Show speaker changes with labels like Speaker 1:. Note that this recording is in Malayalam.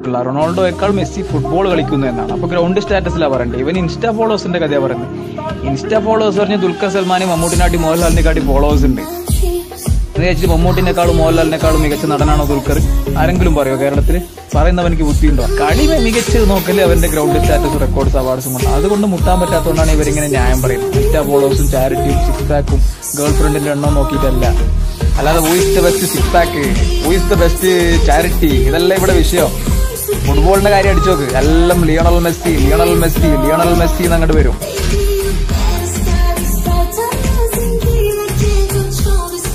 Speaker 1: നോക്കില്ല, റൊണാൾഡോയേക്കാൾ മെസ്സി ഫുട്ബോൾ കളിക്കുന്നു എന്നാണ്. അപ്പൊ ഗ്രൗണ്ട് സ്റ്റാറ്റസിലാണ് പറയേണ്ടത്. ഇവൻ ഇൻസ്റ്റാ ഫോളോവേഴ്സിന്റെ കഥയാണ് പറയുന്നത്. ഇൻസ്റ്റാ ഫോളോവേഴ്സ് പറഞ്ഞ് ദുൽഖർ സൽമാന് മമ്മൂട്ടിനാട്ടി മോഹൻലാലിനെക്കാട്ടി ഫോളോവേഴ്സ് ഉണ്ട് എന്ന് വെച്ചിട്ട് മമ്മൂട്ടിനെക്കാളും മോഹൻലാലിനെക്കാളും മികച്ച നടനാണോ ദുൽഖർ? ആരെങ്കിലും പറയോ കേരളത്തിൽ? പറയുന്നവനിക്ക് ബുദ്ധിയുണ്ടോ? കളി മികച്ച് നോക്കല് അവന്റെ ഗ്രൗണ്ട് സ്റ്റാറ്റസ് റെക്കോർഡ്സ് അവാർഡ്സും കൊണ്ട്. അതുകൊണ്ട് മുട്ടാൻ പറ്റാത്തതുകൊണ്ടാണ് ഇവരിങ്ങനെ ന്യായം പറയുന്നത്. ഇൻസ്റ്റാ ഫോളോവേഴ്സും ചാരിറ്റിയും സിക്സ് പാക്കും ഗേൾ ഫ്രണ്ടിന്റെ എണ്ണം നോക്കിയിട്ടല്ല. അല്ലാതെ who is the best six pack, who is the best charity, ഇതല്ല ഇവിടെ വിഷയം. ഫുട്ബോളിന്റെ കാര്യം അടിച്ചു നോക്ക്, എല്ലാം Lionel Messi Lionel Messi Lionel Messi എന്നങ്ങോട്ട് വരും.